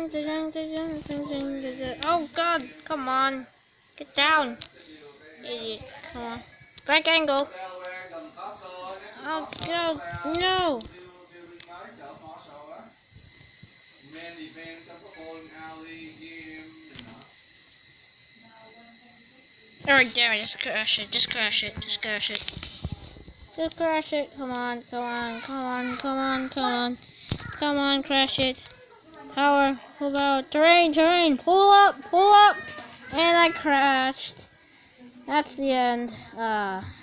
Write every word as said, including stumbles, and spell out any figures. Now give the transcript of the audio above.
Oh god, come on. Get down. Idiot, come on. Right angle. Oh god, no. Alright, there, just crash it, just crash it, just crash it. Just crash it, come on, come on, come on, come on, come on. Come on, crash it. Power, pull out, terrain, terrain, pull up, pull up. And I crashed. That's the end. Ah. Uh,